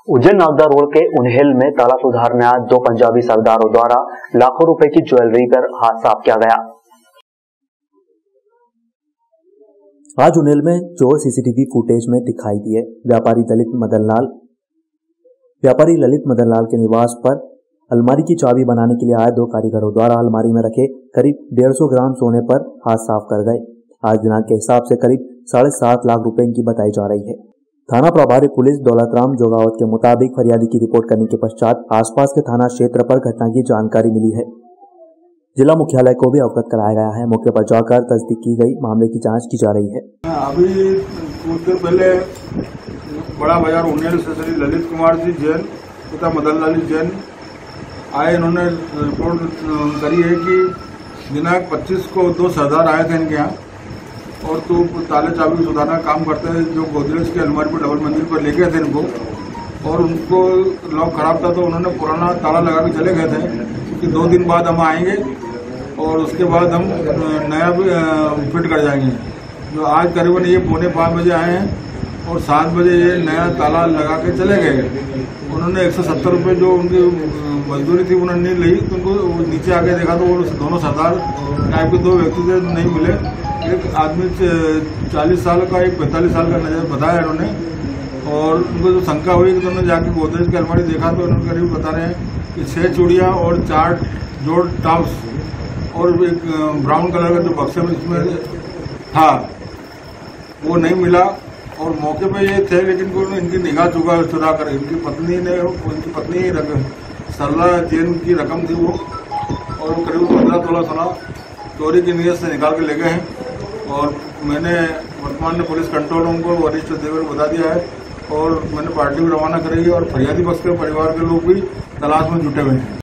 Ujjain Nagda road के उन्हेल में ताला सुधारने आए दो पंजाबी सरदारों द्वारा लाखों रुपए की ज्वेलरी कर हाथ साफ किया गया। आज उन्हेल में चोर सीसीटीवी फुटेज में दिखाई दिए। व्यापारी ललित मदन लाल के निवास पर अलमारी की चाबी बनाने के लिए आए दो कारीगरों द्वारा अलमारी में रखे करीब 150 ग्राम सोने पर हाथ साफ कर गए। आज दिनांक के हिसाब से करीब 7.5 लाख रुपए की बताई जा रही है। थाना प्रभारी पुलिस दौलतराम जोगावत के मुताबिक फरियादी की रिपोर्ट करने के पश्चात आसपास के थाना क्षेत्र पर घटना की जानकारी मिली है। जिला मुख्यालय को भी अवगत कराया गया है। मौके पर जाकर तस्दीक की गई, मामले की जांच की जा रही है। अभी कुछ देर पहले बड़ा बाजार उन्हेल से श्री ललित कुमार जी जैन तथा मदन लाल जैन आए। इन्होंने रिपोर्ट करी है कि दिनांक 25 को दो सरदार आए थे इनके यहाँ और तो ताले चाबी सुधारना काम करते हैं, जो गोदरेज की अलमारी पर डबल मंजिल पर ले गए थे इनको, और उनको लॉक खराब था तो उन्होंने पुराना ताला लगा के चले गए थे कि 2 दिन बाद हम आएंगे और उसके बाद हम नया फिट कर जाएंगे। जो आज करीबन ये 4:45 बजे आए हैं और 7 बजे ये नया ताला लगा के चले गए। उन्होंने 170 रुपये जो उनकी मजदूरी थी उन्होंने नहीं ली, तो उनको नीचे आके देखा तो वो दोनों सरदार टाइप के 2 व्यक्ति थे, नहीं मिले। एक आदमी 40 साल का, एक 45 साल का नजर बताया इन्होंने, और उनको जो शंका हुई कि उन्होंने जाके गोदरेज की अलमारी देखा तो उन्होंने करीब बता रहे हैं कि 6 चूड़ियाँ और 4 जोड़ टॉप्स और एक ब्राउन कलर का जो बक्से में इसमें था वो नहीं मिला। और मौके पे ये थे, लेकिन इनकी निगाह चुरा कर इनकी पत्नी सरला जैन की रकम थी वो, और करीब 15-16 सोना चोरी की नीयत से निकाल के ले गए हैं। और मैंने वर्तमान में पुलिस कंट्रोल रूम को वरिष्ठ देवर बता दिया है और मैंने पार्टी भी रवाना करी है और फरियादी पक्ष के परिवार के लोग भी तलाश में जुटे हुए हैं।